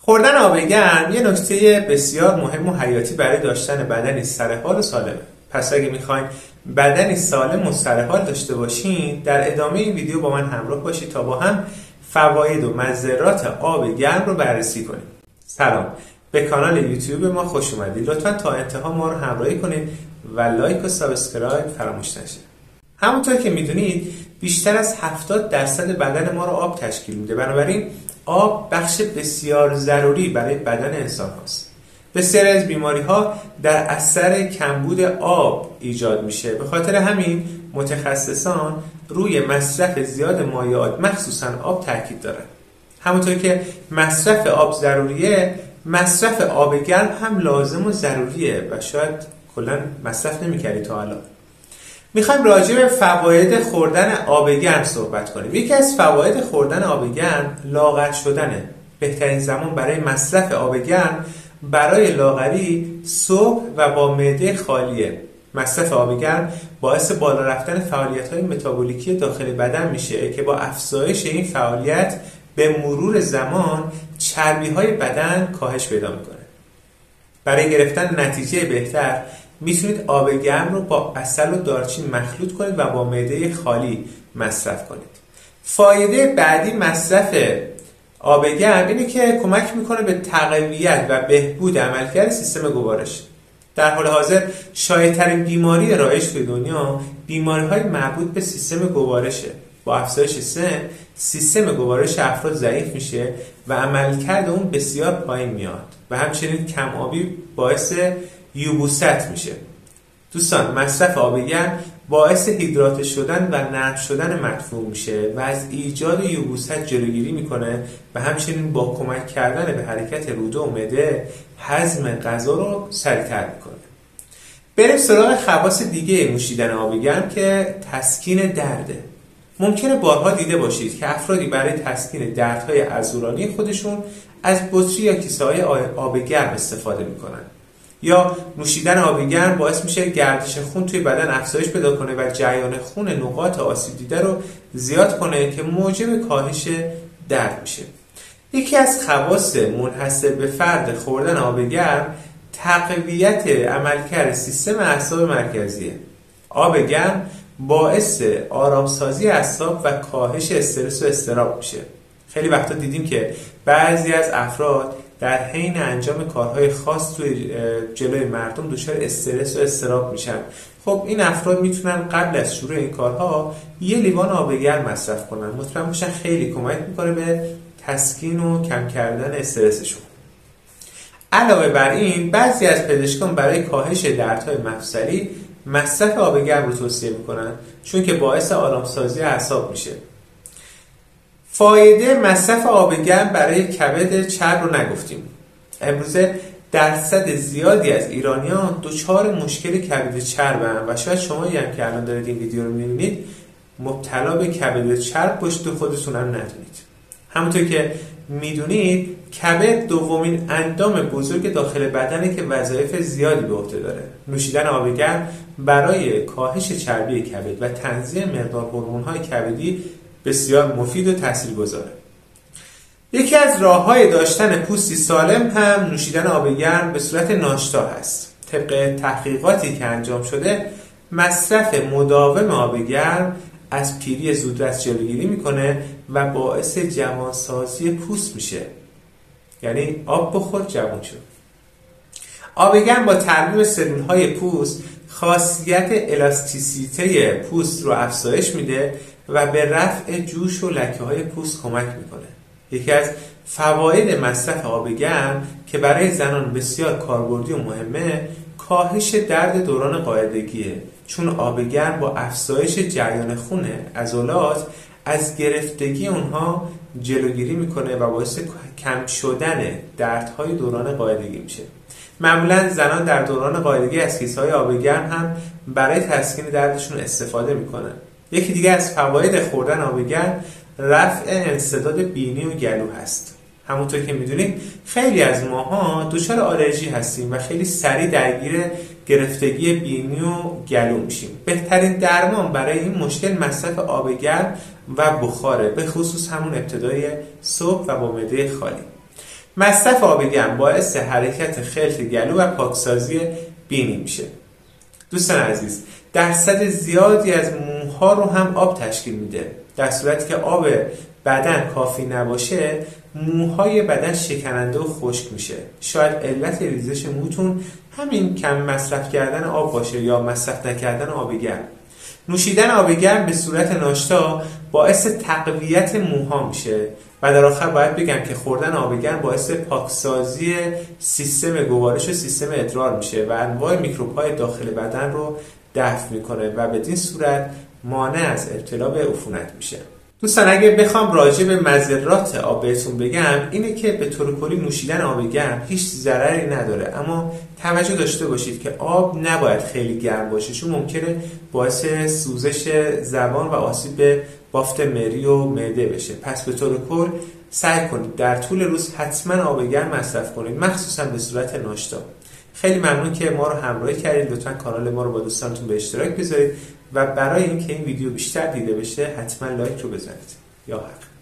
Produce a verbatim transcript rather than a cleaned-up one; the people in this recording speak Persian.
خوردن آب گرم یه نکته بسیار مهم و حیاتی برای داشتن بدنی سرحال و سالمه. پس اگه میخواین بدنی سالم و سرحال داشته باشین، در ادامه این ویدیو با من همراه باشید تا با هم فواید و مضرات آب گرم رو بررسی کنیم. سلام، به کانال یوتیوب ما خوش اومدید. لطفا تا انتها ما رو همراهی کنید و لایک و سابسکرایب فراموش نشه. همونطور که میدونید بیشتر از هفتاد درصد بدن ما رو آب تشکیل میده. بنابراین آب بخش بسیار ضروری برای بدن انسان هاست. بسیاری از بیماری ها در اثر کمبود آب ایجاد میشه. به خاطر همین متخصصان روی مصرف زیاد مایعات مخصوصا آب تاکید دارن. همونطور که مصرف آب ضروریه، مصرف آب گرم هم لازم و ضروریه و شاید کلا مصرف نمی‌کردی تا الان. میخوایم راجع به فواید خوردن آب گرم صحبت کنیم. یکی از فواید خوردن آب گرم لاغر شدنه. بهترین زمان برای مصرف آب گرم برای لاغری صبح و با معده خالیه. مصرف آب گرم باعث بالا رفتن فعالیت‌های متابولیکی داخل بدن میشه که با افزایش این فعالیت به مرور زمان چربی‌های بدن کاهش پیدا میکنه. برای گرفتن نتیجه بهتر میتونید آب گرم رو با عسل و دارچین مخلوط کنید و با معده خالی مصرف کنید. فایده بعدی مصرف آب گرم اینه که کمک میکنه به تقویت و بهبود عملکرد سیستم گوارش. در حال حاضر شایع‌ترین بیماری رایج توی دنیا بیماری‌های مربوط به سیستم گوارشه. با افزایش سن سیستم گوارش افراد ضعیف میشه و عملکرد اون بسیار پایین میاد و همچنین کم آبی باعث یبوست میشه. دوستان، مصرف آب گرم باعث هیدراته شدن و نرم شدن مدفوع میشه و از ایجاد یبوست جلوگیری میکنه و همچنین با کمک کردن به حرکت روده و معده هضم غذا رو سریعتر میکنه. بریم سراغ خواص دیگه نوشیدن آب گرم که تسکین درده. ممکنه بارها دیده باشید که افرادی برای تسکین دردهای عضلانی خودشون از بطری یا کیسه‌های آب گرم استفاده میکنن. یا نوشیدن آب گرم باعث میشه گردش خون توی بدن افزایش پیدا کنه و جریان خون نقاط آسیب دیده رو زیاد کنه که موجب کاهش درد میشه. یکی از خواص منحصر به فرد خوردن آب گرم تقویت عملکرد سیستم اعصاب مرکزیه. آب گرم باعث آرامسازی اعصاب و کاهش استرس و اضطراب میشه. خیلی وقتا دیدیم که بعضی از افراد در حین انجام کارهای خاص توی جلوی مردم دچار استرس و اضطراب میشن. خب این افراد میتونن قبل از شروع این کارها یه لیوان آب گرم مصرف کنن. مطمئن باشن خیلی کمک میکنه به تسکین و کم کردن استرسشون. علاوه بر این بعضی از پزشکان برای کاهش دردهای مفصلی مصرف آب گرم رو توصیه میکنن چون که باعث آرامسازی اعصاب میشه. فایده مصرف آب گرم برای کبد چرب رو نگفتیم. امروزه درصد زیادی از ایرانیان دچار مشکل کبد چربن و شاید شمایی هم که الان دارید این ویدیو رو میبینید مبتلا به کبد چرب باشید و خودتون هم ندونید. همونطور که میدونید کبد دومین اندام بزرگ داخل بدنه که وظایف زیادی به عهده داره. نوشیدن آب گرم برای کاهش چربی کبد و تنظیم مقدار هورمون‌های کبدی بسیار مفید و تاثیرگذاره. یکی از راه‌های داشتن پوستی سالم هم نوشیدن آب گرم به صورت ناشتا هست. طبق تحقیقاتی که انجام شده مصرف مداوم آب گرم از پیری زودرس جلوگیری میکنه و باعث جوانسازی پوست میشه. یعنی آب بخور جوان شو. آب گرم با ترمیم سلول‌های پوست خاصیت الاستیسیته پوست رو افزایش میده و به رفع جوش و لکه‌های پوست کمک میکنه. یکی از فواید مصرف آب گرم که برای زنان بسیار کاربردی و مهمه کاهش درد دوران قاعدگیه، چون آب گرم با افزایش جریان خون عضلات از گرفتگی اونها جلوگیری میکنه و باعث کم شدن دردهای دوران قاعدگی میشه. معمولا زنان در دوران قاعدگی از کیسه‌های آب گرم هم برای تسکین دردشون استفاده میکنن. یکی دیگه از فواید خوردن آب گرم رفع انسداد بینی و گلو هست. همونطور که میدونید خیلی از ماها دچار آلرژی هستیم و خیلی سریع درگیر گرفتگی بینی و گلو میشیم. بهترین درمان برای این مشکل مصرف آب گرم و بخاره، به خصوص همون ابتدای صبح و با معده خالی. مصرف آب گرم باعث حرکت خلط گلو و پاکسازی بینی میشه. دوستان عزیز، درصد زیادی از موها رو هم آب تشکیل میده. در صورتی که آب بدن کافی نباشه، موهای بدن شکننده و خشک میشه. شاید علت ریزش موتون همین کم مصرف کردن آب باشه یا مصرف نکردن آب گرم. نوشیدن آب گرم به صورت ناشتا باعث تقویت موها میشه. و در آخر باید بگم که خوردن آب گرم باعث پاکسازی سیستم گوارش و سیستم ادرار میشه و انواع میکروب‌های داخل بدن رو دفع میکنه و بدین صورت مانع از ابتلا به عفونت میشه. دوستان اگه بخوام راجع به مضرات آب بهتون بگم، اینه که به طور کلی نوشیدن آب گرم هیچ ضرری نداره، اما توجه داشته باشید که آب نباید خیلی گرم باشه، چون ممکنه باعث سوزش زبان و آسیب به بافت مری و معده بشه. پس به طور کل سعی کنید در طول روز حتما آب گرم مصرف کنید، مخصوصا به صورت ناشتا. خیلی ممنون که ما رو همراهی کردید. لطفا کانال ما رو با دوستانتون به اشتراک بذارید و برای اینکه این ویدیو بیشتر دیده بشه حتما لایک رو بزنید. یا حق